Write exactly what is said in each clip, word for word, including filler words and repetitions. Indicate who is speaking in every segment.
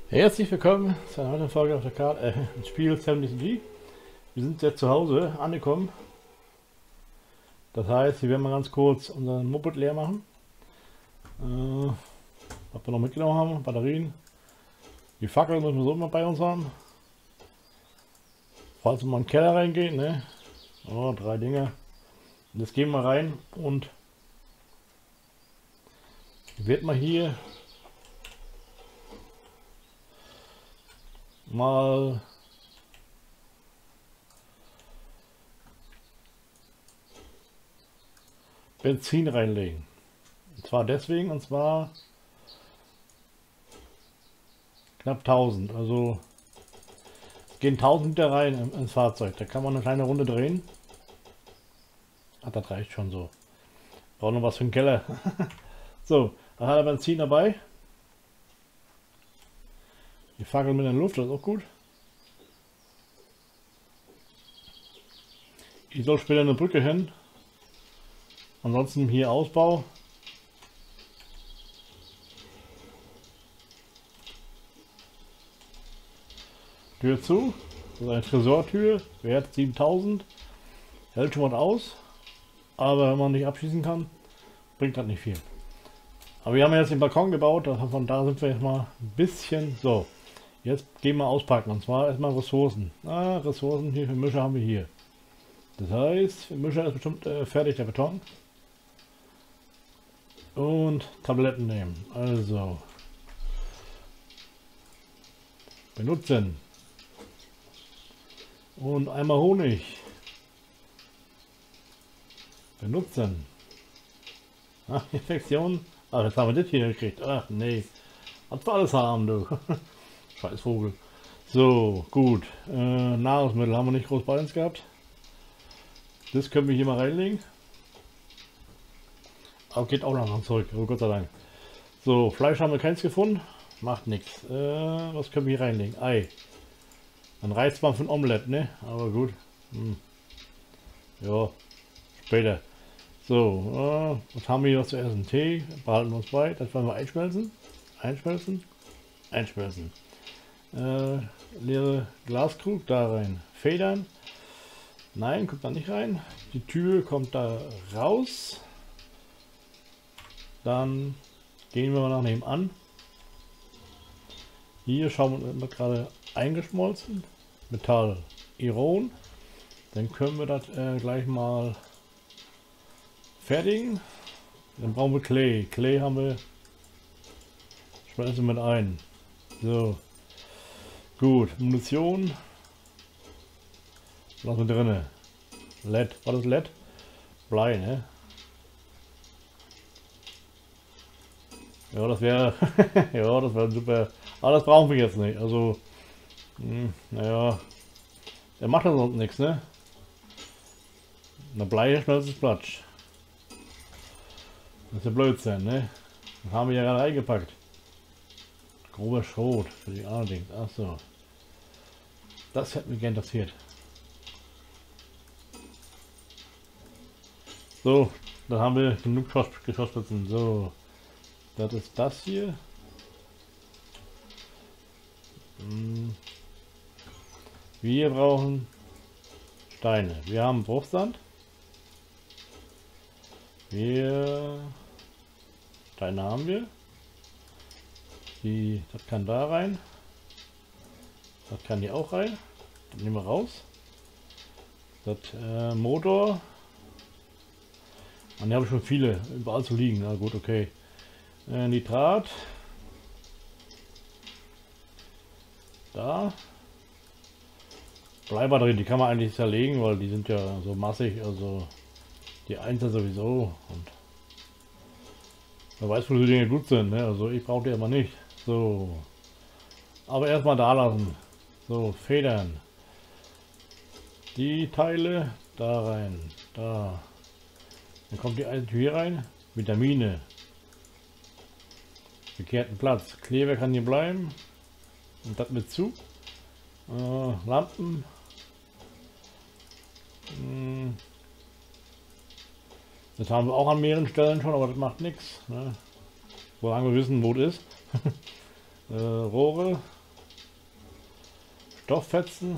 Speaker 1: Herzlich willkommen zu einer weiteren Folge auf der Karte, äh, im Spiel Seven D C G. Wir sind jetzt zu Hause angekommen. Das heißt, wir werden mal ganz kurz unseren Moped leer machen. Äh, was wir noch mitgenommen haben, Batterien. Die Fackel müssen wir so immer bei uns haben. Falls wir mal in den Keller reingehen, ne? Oh, drei Dinge. Und jetzt gehen wir rein und wird mal hier mal Benzin reinlegen. Und zwar deswegen, und zwar knapp tausend. Also es gehen tausend Liter rein ins Fahrzeug. Da kann man eine kleine Runde drehen. Ach, das reicht schon so. Braucht noch was für den Keller. So, da hat er Benzin dabei. Die Fackel mit in der Luft, das ist auch gut. Ich soll später eine Brücke hin. Ansonsten hier Ausbau. Tür zu. Das ist eine Tresortür. Wert siebentausend. Hält schon was aus. Aber wenn man nicht abschießen kann, bringt das nicht viel. Aber wir haben jetzt den Balkon gebaut. Von da sind wir jetzt mal ein bisschen so. Jetzt gehen wir auspacken, und zwar erstmal Ressourcen. Ah, Ressourcen hier für Mischer haben wir hier. Das heißt, für Mischer ist bestimmt äh, fertig der Beton. Und Tabletten nehmen. Also. Benutzen. Und einmal Honig. Benutzen. Ach, Infektion. Ach, jetzt haben wir das hier gekriegt. Ach, nee. Was wir alles haben, du. Scheiß Vogel. So, gut. Äh, Nahrungsmittel haben wir nicht groß bei uns gehabt. Das können wir hier mal reinlegen. Aber geht auch noch zurück. Oh Gott sei Dank. So, Fleisch haben wir keins gefunden. Macht nichts. Äh, was können wir hier reinlegen? Ei. Dann reizt man für ein Omelett, ne? Aber gut. Hm. Ja, später. So, äh, was haben wir hier noch zu essen? Tee. Behalten wir uns bei. Das wollen wir einschmelzen. Einschmelzen. Einschmelzen. Äh, leere Glaskrug da rein. Federn. Nein, kommt da nicht rein. Die Tür kommt da raus. Dann gehen wir mal nach nebenan. Hier schauen wir gerade eingeschmolzen. Metall Iron. Dann können wir das äh, gleich mal fertigen. Dann brauchen wir Clay. Clay haben wir. Schmelzen mit ein. So. Gut, Munition. Was mit drinne? L E D. Was ist L E D? Blei, ne? Ja, das wäre. Ja, das wäre super. Aber das brauchen wir jetzt nicht. Also. Mh, naja. Der macht ja sonst nichts, ne? Na, Blei schmelzt ist Platsch. Das ist ja Blödsinn, ne? Das haben wir ja gerade eingepackt. Grober Schrot für die allerdings. Achso. Das hätte mich gern interessiert. So, dann haben wir genug Geschossspitzen. So, das ist das hier. Wir brauchen Steine. Wir haben Bruchsand. Wir Steine haben wir. Die, das kann da rein. Das kann hier auch rein. Das nehmen wir raus. Das äh, Motor. Und hier habe ich schon viele überall zu liegen. Na gut, okay. Äh, Nitrat. Da. Bleibatterien, die kann man eigentlich zerlegen, weil die sind ja so massig. Also die Einser sowieso. Und man weiß, wo die Dinge gut sind. Ne? Also ich brauche die immer nicht. So. Aber erstmal da lassen. So, Federn. Die Teile da rein. Da. Dann kommt die eine Tür hier rein. Vitamine. Verkehrten Platz. Kleber kann hier bleiben. Und das mit zu. Äh, Lampen. Hm. Das haben wir auch an mehreren Stellen schon, aber das macht nichts. Ne? Solange wir wissen, wo es ist. äh, Rohre. Stofffetzen.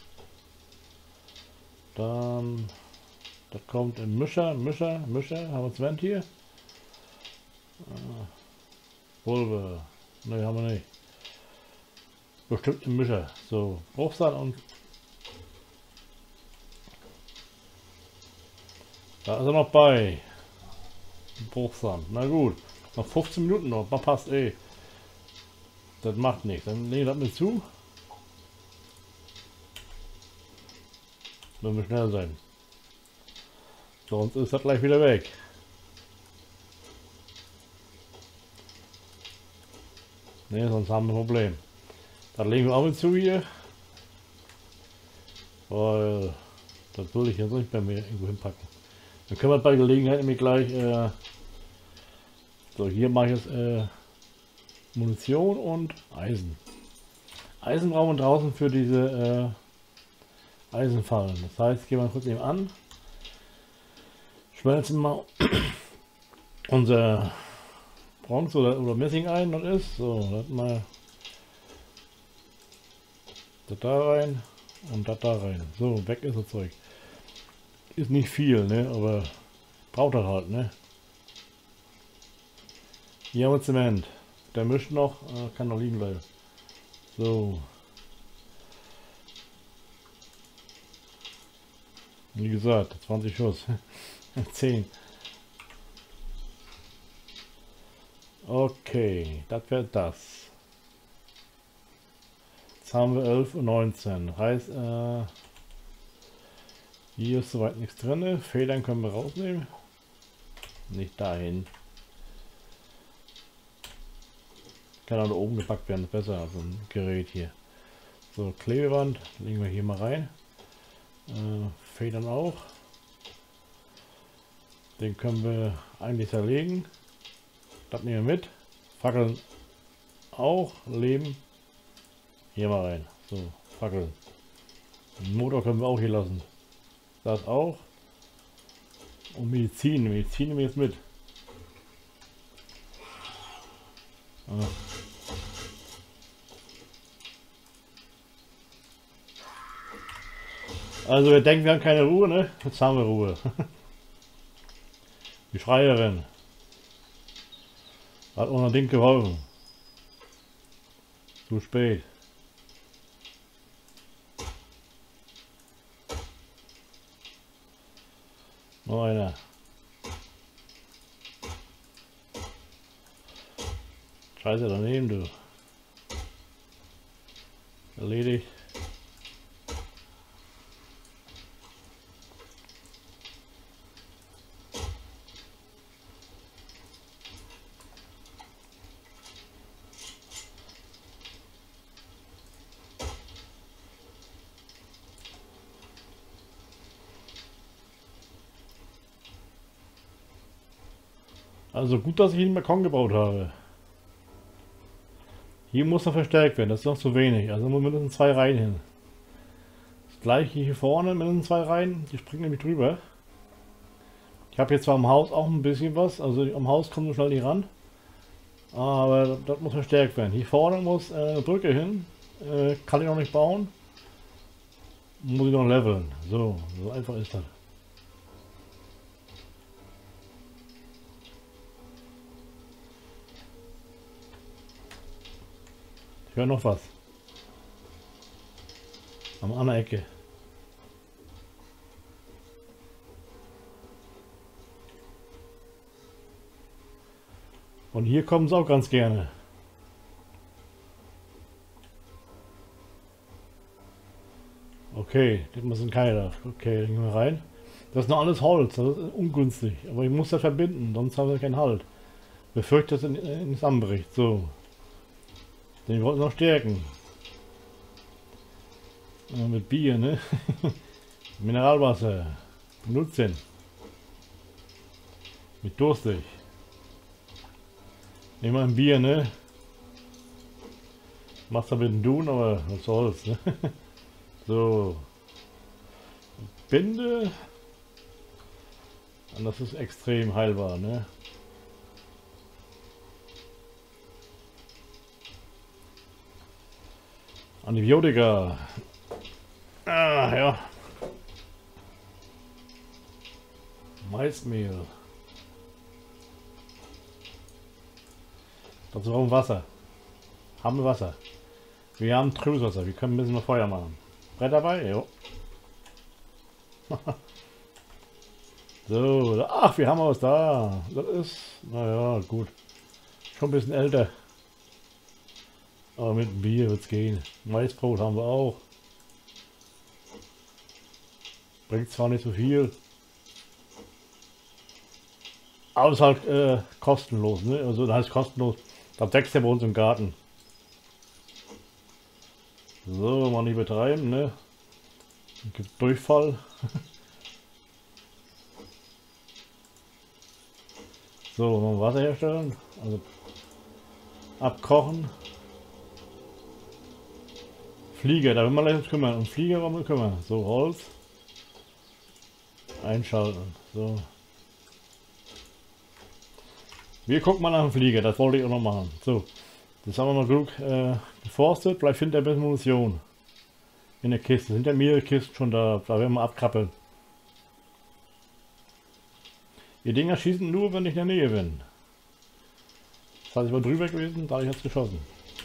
Speaker 1: Dann, das kommt im Mischer, Mischer, Mischer, haben wir Zement hier. Äh, Pulver, ne, haben wir nicht. Bestimmt im Mischer. So, Bruchsand und da ist er noch bei. Bruchsand, na gut. Noch fünfzehn Minuten noch, man passt eh. Das macht nichts, dann lege ich das mit zu. Müssen wir schnell sein. Sonst ist das gleich wieder weg. Ne, sonst haben wir ein Problem. Das legen wir auch mit zu hier. Weil das will ich jetzt nicht bei mir irgendwo hinpacken. Dann können wir bei Gelegenheit nämlich gleich. Äh, so, hier mache ich jetzt äh, Munition und Eisen. Eisen brauchen wir draußen für diese äh, Eisenfallen. Das heißt, gehen wir kurz eben an. Schmelzen mal unser Bronze oder, oder Messing ein, das ist. So, das mal das da rein und das da rein. So, weg ist das Zeug. Ist nicht viel, ne, aber braucht das halt, ne. Hier haben wir Zement. Der mischt noch, äh, kann noch liegen bleiben. So. Wie gesagt, zwanzig Schuss. zehn. Okay, das wäre das. Jetzt haben wir elf und neunzehn. Heißt, äh, hier ist soweit nichts drin. Federn können wir rausnehmen. Nicht dahin. Kann auch da oben gepackt werden, ist besser als ein Gerät hier. So, Klebeband legen wir hier mal rein. Äh, Federn auch. Den können wir eigentlich zerlegen. Das nehmen wir mit. Fackeln auch. Leben. Hier mal rein. So, Fackeln. Den Motor können wir auch hier lassen. Das auch. Und Medizin. Medizin nehmen wir jetzt mit. Ah. Also wir denken, wir haben keine Ruhe, ne? Jetzt haben wir Ruhe. Die Schreierin hat unser Ding geholfen. Zu spät. Noch einer. Scheiße daneben, du. Erledigt. Also gut, dass ich den Balkon gebaut habe. Hier muss er verstärkt werden, das ist noch zu wenig. Also mindestens zwei Reihen hin. Das gleiche hier vorne, mindestens zwei Reihen. Die springen nämlich drüber. Ich habe jetzt zwar am Haus auch ein bisschen was, also am Haus kommt so schnell nicht ran. Aber das muss verstärkt werden. Hier vorne muss äh, eine Brücke hin. Äh, kann ich noch nicht bauen. Muss ich noch leveln. So, so einfach ist das. Ich höre noch was. Am anderen Ecke. Und hier kommen sie auch ganz gerne. Okay, das sind keine. Okay, gehen wir rein. Das ist noch alles Holz, das ist ungünstig. Aber ich muss das verbinden, sonst haben wir keinen Halt. Befürchte, dass es in, zusammenbricht. So. Den wollten wir noch stärken. Ja, mit Bier, ne? Mineralwasser. Benutzen. Mit durstig. Nehmen wir ein Bier, ne? Machst da mit dem Dun, aber was soll's, ne? So. Binde. Und das ist extrem heilbar, ne? Antibiotika. Ah, ja. Maismehl. Dazu brauchen wir Wasser. Haben wir Wasser. Wir haben Trübswasser. Wir können ein bisschen noch Feuer machen. Brett dabei? Jo. So. Ach, wir haben was da. Das ist, naja, gut. Schon ein bisschen älter. Aber mit Bier wird es gehen. Maisbrot haben wir auch. Bringt zwar nicht so viel. Aber es ist halt äh, kostenlos. Ne? Also das heißt kostenlos. Das wächst ja bei uns im Garten. So, mal nicht betreiben. Ne? Gibt Durchfall. So, mal Wasser herstellen. Also abkochen. Flieger, da will man gleich uns kümmern. Um Flieger wollen wir kümmern. So, Holz. Einschalten. So. Wir gucken mal nach dem Flieger, das wollte ich auch noch machen. So, jetzt haben wir mal genug äh, geforstet. Vielleicht findet er ein bisschen Munition in der Kiste. Sind ja mehrere Kisten schon da, da werden wir abkrabbeln. Die Dinger schießen nur, wenn ich in der Nähe bin. Das heißt, ich war drüber gewesen, da habe ich jetzt geschossen.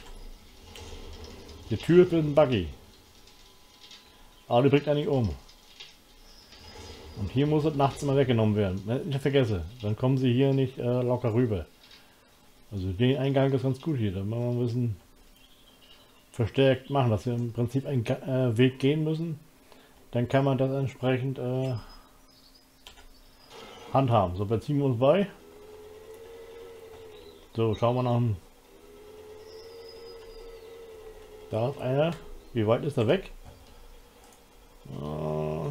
Speaker 1: Die Tür ist ein Buggy. Aber die bringt eigentlich um. Und hier muss es nachts immer weggenommen werden. Wenn ich nicht vergesse, dann kommen sie hier nicht äh, locker rüber. Also der Eingang ist ganz gut hier. Da müssen wir ein bisschen verstärkt machen, dass wir im Prinzip einen äh, Weg gehen müssen. Dann kann man das entsprechend äh, handhaben. So, jetzt ziehen wir uns bei. So, schauen wir nach dem. Da ist einer. Wie weit ist er weg? Äh,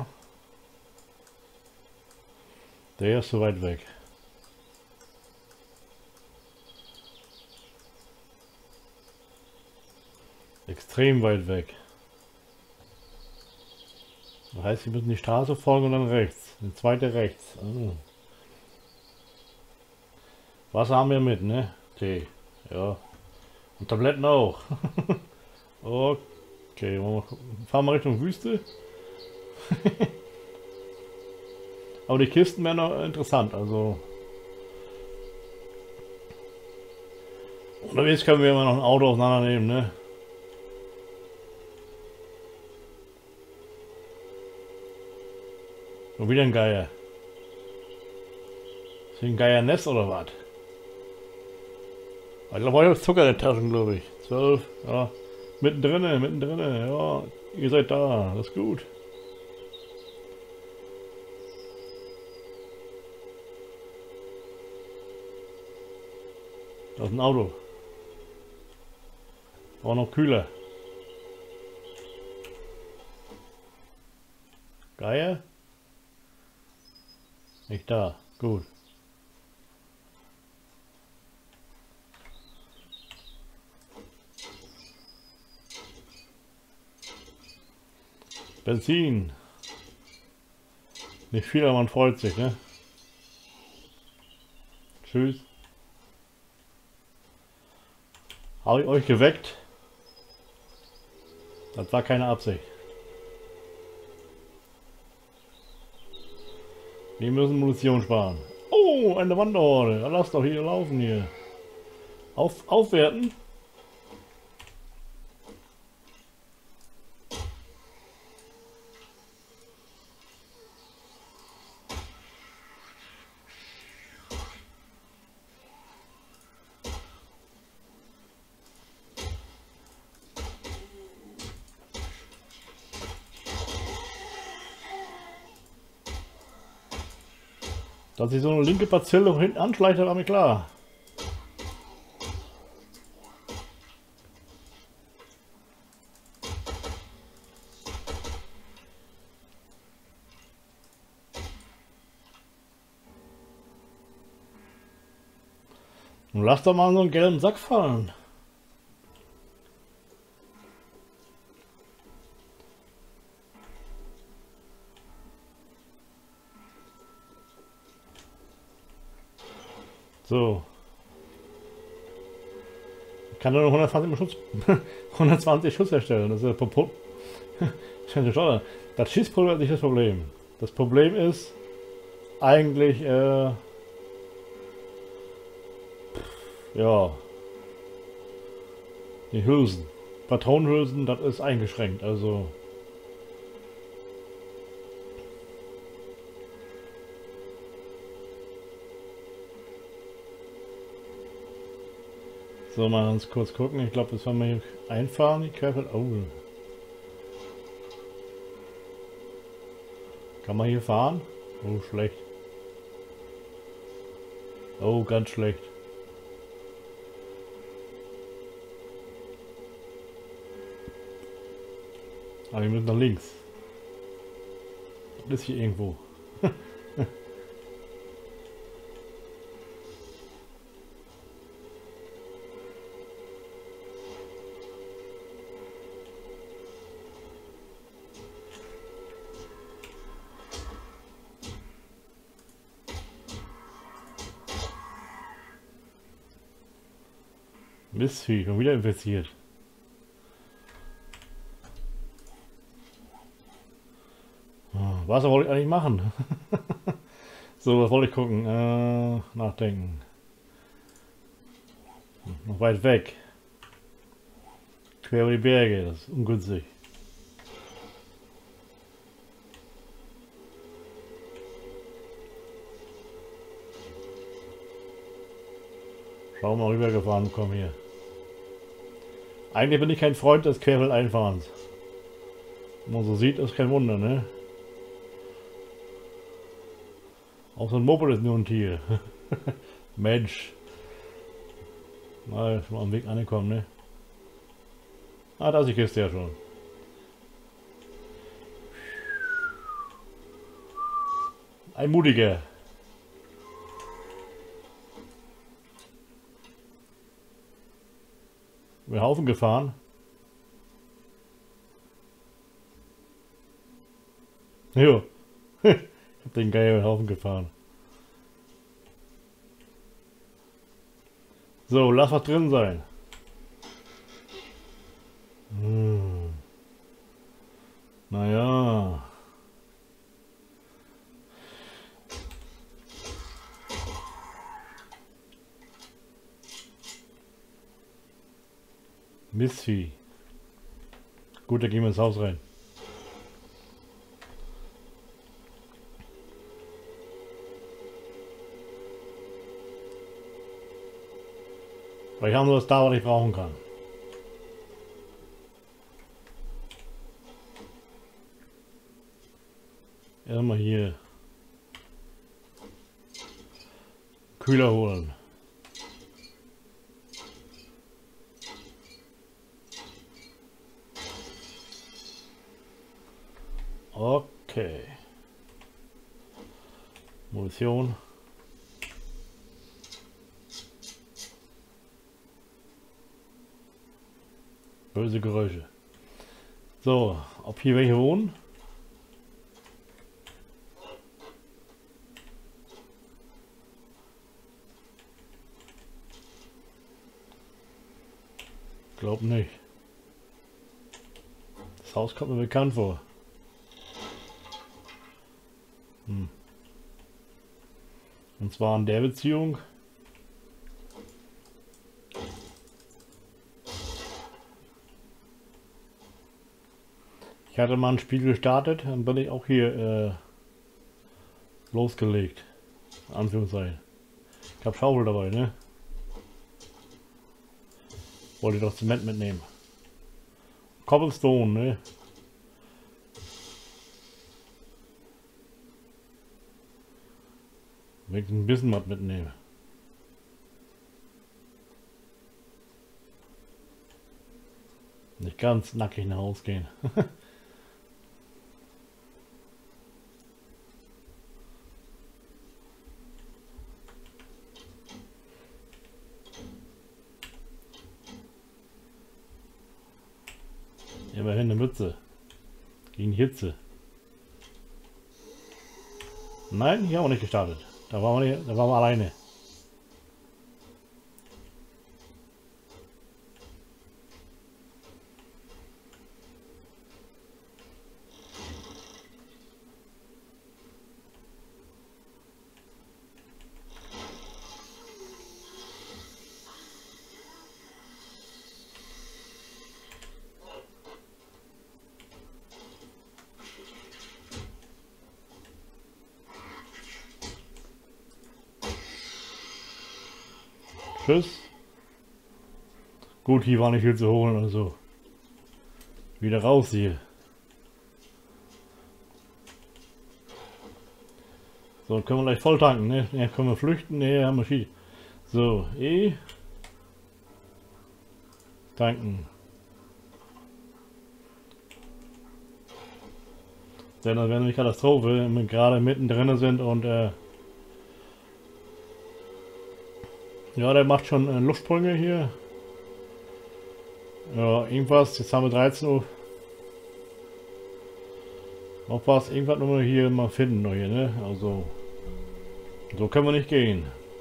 Speaker 1: Der ist so weit weg. Extrem weit weg. Das heißt, wir müssen die Straße folgen und dann rechts. Eine zweite rechts. Oh. Wasser haben wir mit, ne? Tee. Ja. Und Tabletten auch. Okay, fahren wir Richtung Wüste. Aber die Kisten wären noch interessant, also. Unterwegs können wir immer noch ein Auto auseinandernehmen, ne? Und wieder ein Geier. Ist hier ein Geiernest oder was? Ich glaube, ich habe Zucker in der Taschen, glaube ich. zwölf, ja. Mittendrin, mittendrin, ja. Ihr seid da, das ist gut. Das ist ein Auto. Aber noch kühler. Geier? Nicht da. Gut. Benzin. Nicht viel, aber man freut sich, ne? Tschüss. Habe ich euch geweckt? Das war keine Absicht. Wir müssen Munition sparen. Oh, eine Wanderhorde. Lass doch hier laufen hier. Auf, aufwerten. Dass sich so eine linke Parzelle hinten anschleicht, war mir klar. Und lass doch mal so einen gelben Sack fallen. So. Ich kann nur hundertzwanzig Schutz, hundertzwanzig Schuss erstellen. Das ist ja Popo. Das Schießpulver ist nicht das Problem. Das Problem ist eigentlich, äh, ja, die Hülsen. Patronenhülsen, das ist eingeschränkt. Also so, mal ganz kurz gucken. Ich glaube, das wollen wir hier einfahren. Die Querfeld. Oh. Kann man hier fahren? Oh, schlecht. Oh, ganz schlecht. Aber wir müssen nach links. Das ist hier irgendwo. Mistvieh, schon wieder infiziert. Was wollte ich eigentlich machen? So, was wollte ich gucken? Äh, nachdenken. Noch weit weg. Quer über die Berge, das ist ungünstig. Schauen wir mal rüber gefahren, komm hier. Eigentlich bin ich kein Freund des Querfeldeinfahrens. Wenn man so sieht, ist kein Wunder, ne? Auch so ein Moped ist nur ein Tier. Mensch. Mal schon mal am Weg angekommen, ne? Ah, da ist die Kiste ja schon. Ein Mutiger. Über den Haufen gefahren. Jo. Ich hab den Geier über den Haufen gefahren. So, lass was drin sein. Hm. Naja. Mistvieh. Gut, da gehen wir ins Haus rein. Weil ich habe nur das da, was ich brauchen kann. Erstmal hier Kühler holen. Okay. Munition. Böse Geräusche. So, ob hier welche wohnen? Glaub nicht. Das Haus kommt mir bekannt vor. Hm. Und zwar in der Beziehung. Ich hatte mal ein Spiel gestartet, dann bin ich auch hier äh, losgelegt. Anführungszeichen. Ich habe Schaufel dabei, ne? Wollte doch Zement mitnehmen. Cobblestone, ne? Wenn ich ein bisschen was mitnehme. Nicht ganz nackig nach Hause gehen. Immerhin eine Mütze. Gegen Hitze. Nein, hier haben wir nicht gestartet. Da waren wir, nicht, da waren wir alleine. Tschüss. Gut, hier war nicht viel zu holen, also wieder raus hier. So, können wir gleich voll tanken, ne? Ja, können wir flüchten? Ne, haben wir Ski. So, E. Tanken. Denn das wäre eine Katastrophe, wenn wir gerade mittendrin sind und äh, ja, der macht schon äh, Luftsprünge hier. Ja, irgendwas, jetzt haben wir dreizehn Uhr. Noch was, irgendwas nur hier mal finden noch hier, ne? Also, so können wir nicht gehen.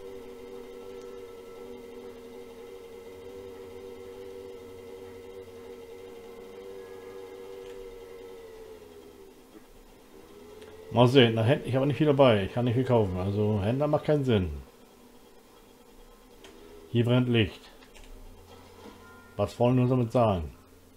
Speaker 1: Mal sehen, na, ich habe nicht viel dabei, ich kann nicht viel kaufen, also Händler macht keinen Sinn. Hier brennt Licht. Was wollen wir uns damit sagen?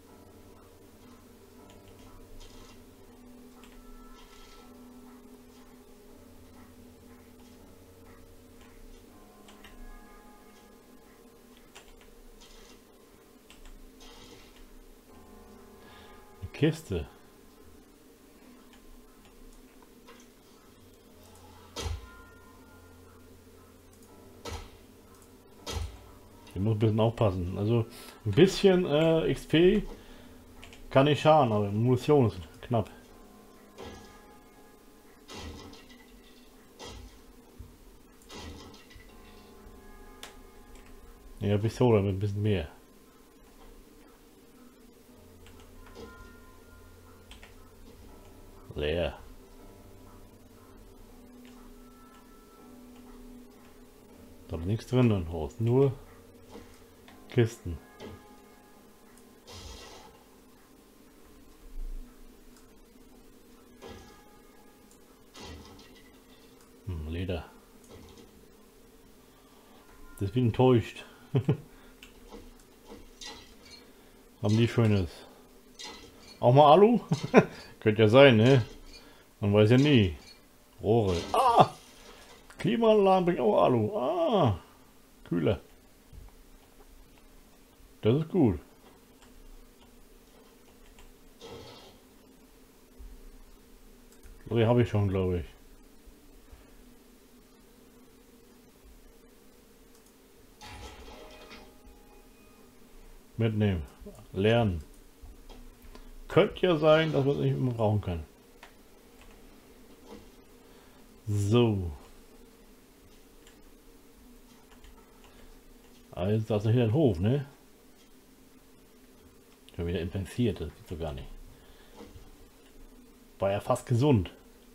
Speaker 1: Eine Kiste. Ich muss ein bisschen aufpassen. Also ein bisschen äh, X P kann nicht schaden, aber Munition ist knapp. Ja, Pistole mit ein bisschen mehr. Leer. Da ist nichts drin im Haus, nur Kisten. Hm, Leder. Das bin enttäuscht. Haben die Schönes. Auch mal Alu? Könnte ja sein, ne? Man weiß ja nie. Rohre. Ah! Klimaanlagen bringt auch Alu. Ah! Kühler. Das ist gut. So, die habe ich schon, glaube ich. Mitnehmen. Lernen. Könnte ja sein, dass man es nicht immer brauchen kann. So. Also das ist hier ein Hof, ne? Schon wieder impliziert, das geht so gar nicht. War ja fast gesund.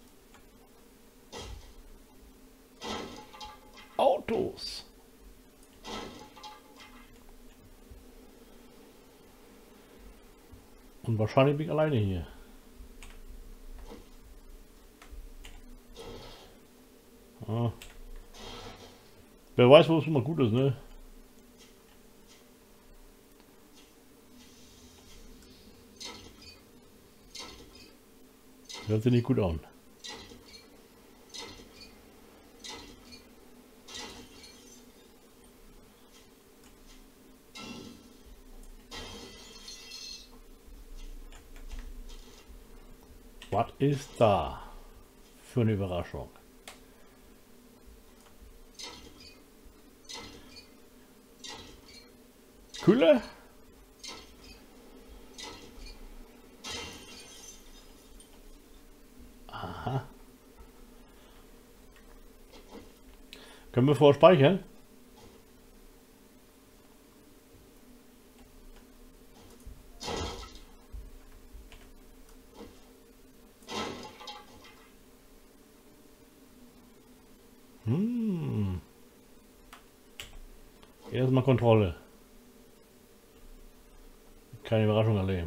Speaker 1: Autos. Und wahrscheinlich bin ich alleine hier. Ah. Wer weiß, wo es immer gut ist, ne? Hört sich nicht gut an. Was ist da für eine Überraschung? Kühle? Aha. Können wir vorher speichern? Hm. Erstmal Kontrolle. Keine Überraschung erleben.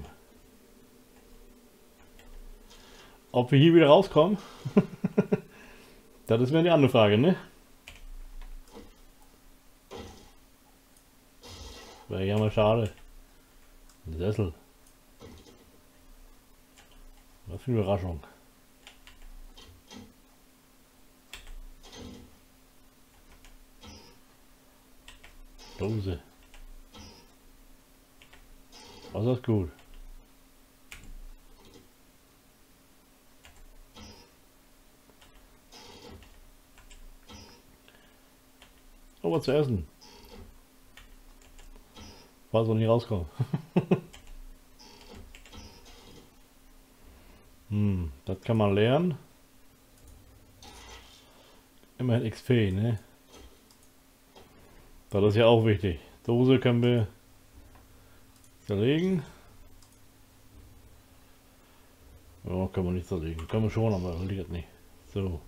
Speaker 1: Ob wir hier wieder rauskommen? Das ist mir die andere Frage, ne? Wäre ja mal schade. Ein Sessel. Was für eine Überraschung. Dose. Das ist gut. Oh, was zu essen. Was noch nie rauskommen. hm, das kann man lernen. Immerhin X P, ne? Das ist ja auch wichtig. Dose können wir zerlegen. Ja, können wir nicht zerlegen. Können wir schon, aber liegt nicht. So.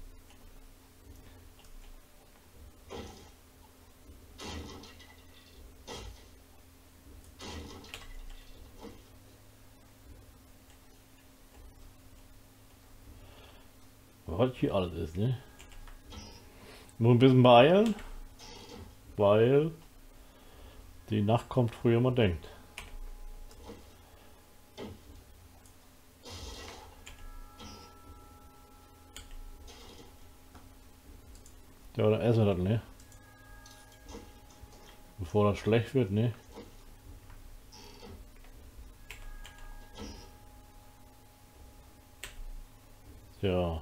Speaker 1: Was hier alles ist, ne? Nur ein bisschen beeilen, weil die Nacht kommt früher man denkt. Ja, oder essen wir das, ne? Bevor das schlecht wird, ne? Ja.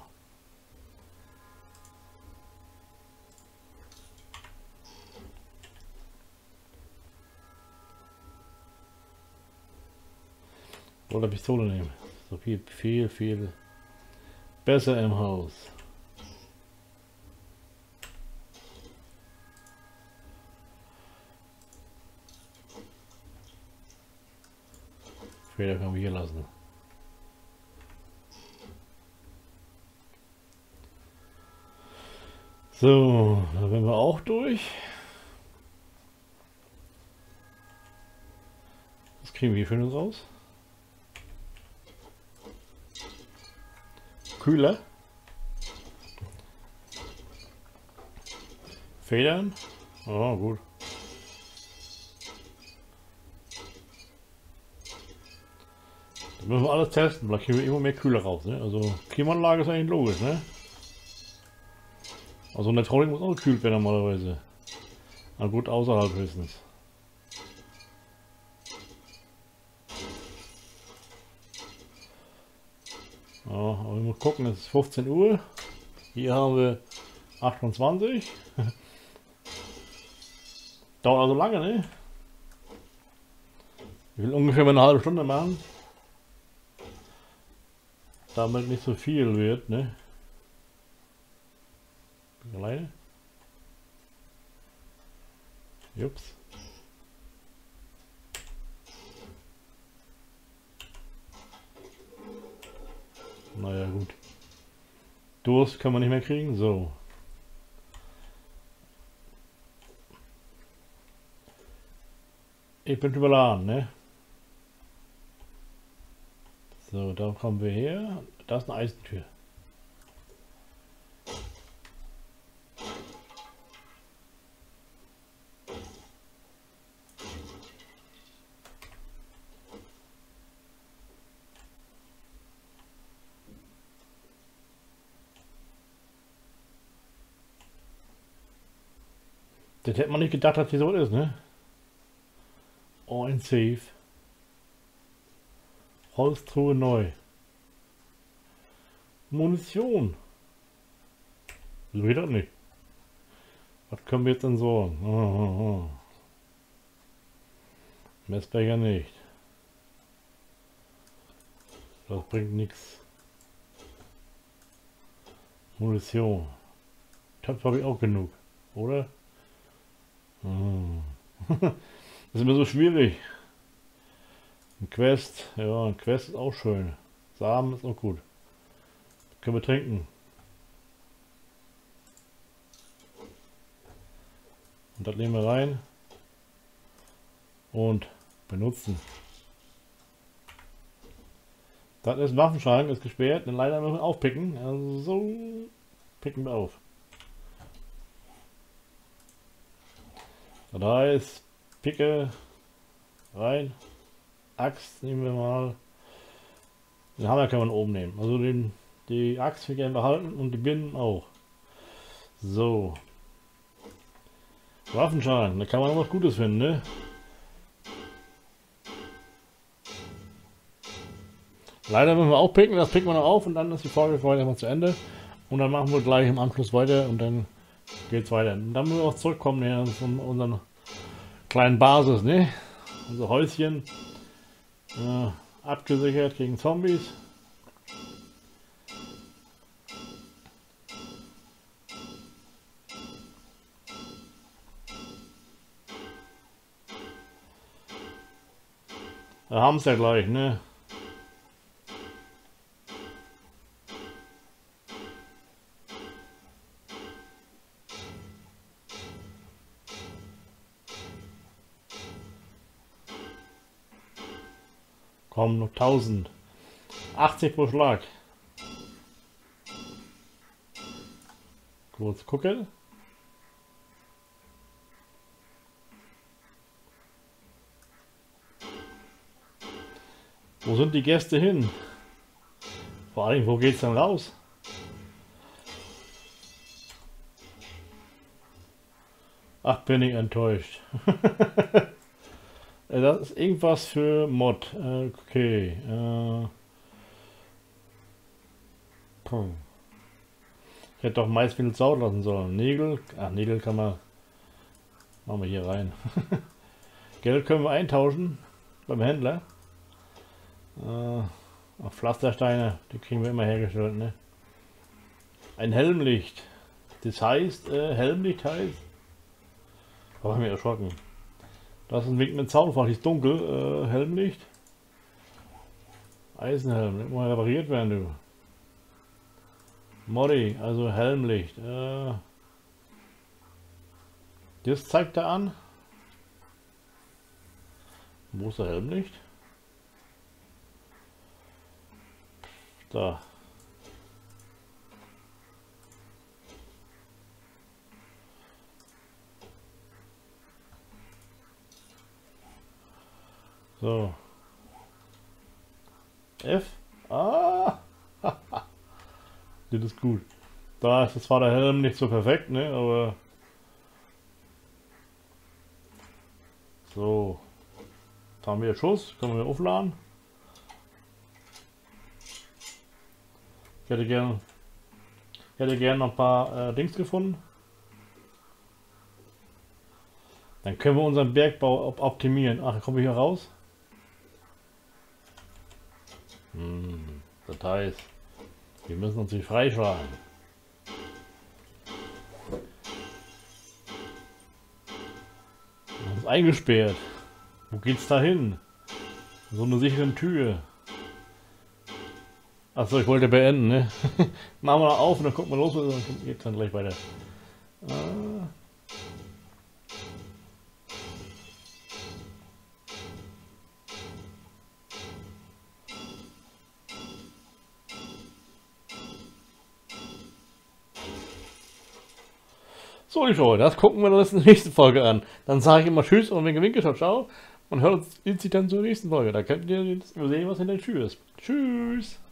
Speaker 1: Oder Pistole nehmen. So viel, viel, viel besser im Haus. Fehler können wir hier lassen. So, da werden wir auch durch. Was kriegen wir hier Schönes raus? Kühler. Federn. Oh, gut. Das müssen wir alles testen, vielleicht kriegen wir immer mehr Kühler raus. Ne? Also Klimaanlage ist eigentlich logisch, ne? Also eine Trolling muss auch gekühlt werden normalerweise. Na gut, außerhalb höchstens. Ja, aber wir müssen gucken, es ist fünfzehn Uhr. Hier haben wir achtundzwanzig. Dauert also lange, ne? Ich will ungefähr eine halbe Stunde machen. Damit nicht so viel wird, ne? Bin ich alleine? Jups. Naja, gut. Durst kann man nicht mehr kriegen, so. Ich bin überladen, ne? So, da kommen wir her. Da ist eine Eisentür. Das hätte man nicht gedacht, dass die so ist, ne? Oh, ein Safe. Holztruhe neu. Munition. So geht das nicht. Was können wir jetzt denn sorgen? Oh, oh, oh. Messbecher nicht. Das bringt nichts. Munition. Töpfe habe ich auch genug, oder? Hm. Das ist immer so schwierig. Ein Quest, ja, ein Quest ist auch schön. Samen ist auch gut. Können wir trinken. Und das nehmen wir rein. Und benutzen. Das ist ein Waffenschrank, ist gesperrt. Den leider müssen wir aufpicken. Also so picken wir auf. Das heißt, Picke rein. Axt nehmen wir mal. Den Hammer kann man oben nehmen. Also den, die Axt wir gerne behalten und die Binden auch. So. Waffenschein, da kann man noch was Gutes finden, ne? Leider müssen wir auch picken, das picken wir noch auf und dann ist die Folge für heute mal zu Ende. Und dann machen wir gleich im Anschluss weiter und dann geht's weiter. Und dann müssen wir auch zurückkommen hier von unserer kleinen Basis, ne? Unser Häuschen. Äh, abgesichert gegen Zombies. Da haben sie ja gleich, ne? Komm, noch tausend. achtzig pro Schlag. Kurz gucken. Wo sind die Gäste hin? Vor allem, wo geht's dann raus? Ach, bin ich enttäuscht. Das ist irgendwas für Mod. Okay. Äh. Ich hätte doch Maismehl sauer lassen sollen. Nägel. Ach, Nägel kann man. Machen wir hier rein. Geld können wir eintauschen beim Händler. Äh, auf Pflastersteine, die kriegen wir immer hergestellt, ne? Ein Helmlicht. Das heißt, äh, Helmlicht heißt. Da war ich mir erschrocken. Das ist ein Weg mit Zaunfach, ist dunkel, äh, Helmlicht. Eisenhelm, nicht mal repariert werden, du. Modi, also Helmlicht. Äh, das zeigt er an. Wo ist der Helmlicht? Da. So. F. Ah. Das ist gut. Da ist zwar der Helm nicht so perfekt, ne, aber so. Jetzt haben wir Schuss, können wir aufladen. Ich hätte gerne ich hätte gern noch ein paar äh, Dings gefunden. Dann können wir unseren Bergbau op optimieren. Ach, kommen wir hier raus? Hm, das heißt, wir müssen uns nicht freischlagen. Wir sind eingesperrt. Wo geht's da hin? So eine sichere Tür. Achso, ich wollte beenden, ne? Machen wir noch auf und dann gucken wir los und dann geht's dann gleich weiter. Ah. So, die Show, das gucken wir uns in der nächsten Folge an. Dann sage ich immer Tschüss und winke, winke, ciao, ciao. Und hört uns dann zur nächsten Folge. Da könnt ihr sehen, was hinter der Tür ist. Tschüss!